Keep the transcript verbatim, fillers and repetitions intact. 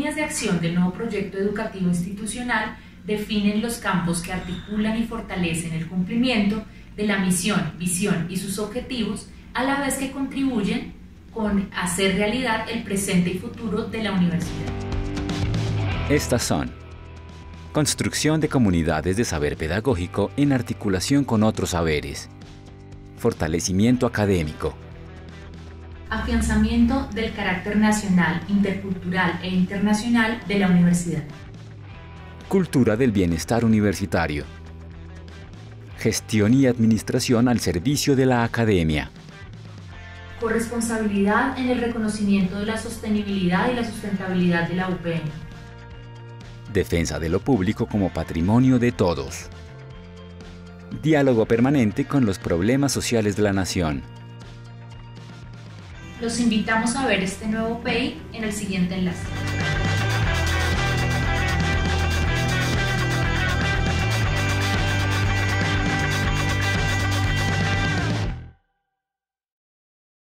líneas de acción del nuevo proyecto educativo institucional definen los campos que articulan y fortalecen el cumplimiento de la misión, visión y sus objetivos, a la vez que contribuyen con hacer realidad el presente y futuro de la universidad. Estas son: construcción de comunidades de saber pedagógico en articulación con otros saberes, fortalecimiento académico, afianzamiento del carácter nacional, intercultural e internacional de la universidad, cultura del bienestar universitario, gestión y administración al servicio de la academia, corresponsabilidad en el reconocimiento de la sostenibilidad y la sustentabilidad de la U P N, defensa de lo público como patrimonio de todos, diálogo permanente con los problemas sociales de la nación. Los invitamos a ver este nuevo P E I en el siguiente enlace.